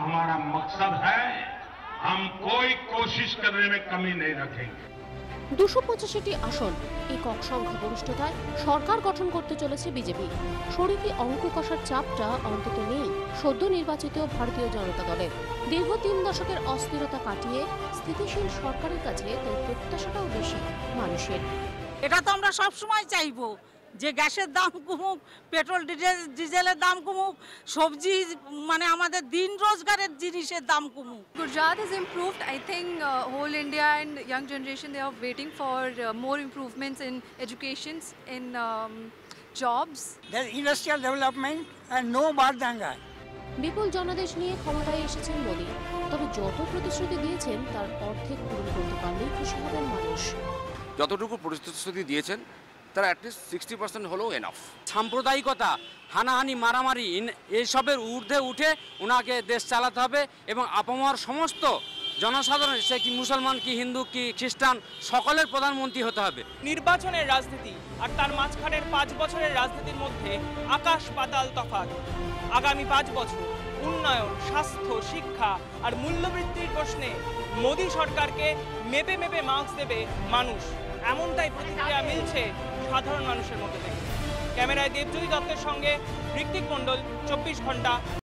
हमारा मकसद है, हम कोई कोशिश करने में कमी नहीं रखेंगे। 285টি আসন একক সংখ্যাগরিষ্ঠতায় সরকার গঠন করতে চলেছে বিজেপি। শরীরী অঙ্ক কষার চাপটা অন্তত নেই সদ্য নির্বাচিত ভারতীয় জনতা দলের। দীর্ঘ 3 দশকের অস্থিরতা কাটিয়ে স্থিতিশীল সরকারের কাছে তাই প্রত্যাশাটাও বেশি মানুষের। এটা তো আমরা সবসময় চাইবো যে গ্যাসের দাম কমুক, পেট্রোল ডিজেলের দাম কমুক, সবজি মানে আমাদের দিন রোজগারের জিনিসের দাম কমুক। Gujarat has improved. I think whole India and young generation, they are waiting for more improvements in education, in jobs. There's industrial development and no Bardanga. বিপুল জনাদেশ নিয়ে ক্ষমতায় এসেছেন মোদী, তবে যত প্রতিশ্রুতি দিয়েছেন তার অর্ধেক পূরণ করতে পারলেই খুশি হবেন মানুষ। যতটুকু প্রতিশ্রুতি দিয়েছেন তারা অ্যাটলিস্ট 60% হলেও এনাফ। সাম্প্রদায়িকতা, হানাহানি, মারামারি এইসবের ঊর্ধ্বে উঠে ওনাকে দেশ চালাতে হবে এবং আপামর সমস্ত জনসাধারণ, সে কি মুসলমান কি হিন্দু কি খ্রিস্টান, সকলের প্রধানমন্ত্রী হতে হবে। নির্বাচনের রাজনীতি আর তার মাঝখানের 5 বছরের রাজনীতির মধ্যে আকাশ পাতাল তফাৎ। আগামী 5 বছর উন্নয়ন, স্বাস্থ্য, শিক্ষা আর মূল্যবৃদ্ধির প্রশ্নে মোদী সরকারকে মেপে মেপে মার্কস দেবে মানুষ, এমনটাই প্রতিক্রিয়া মিলছে সাধারণ মানুষের মধ্যে থেকে। ক্যামেরায় দেবজ্যোতি দত্তের সঙ্গে ঋত্বিক মণ্ডল, 24 ঘন্টা।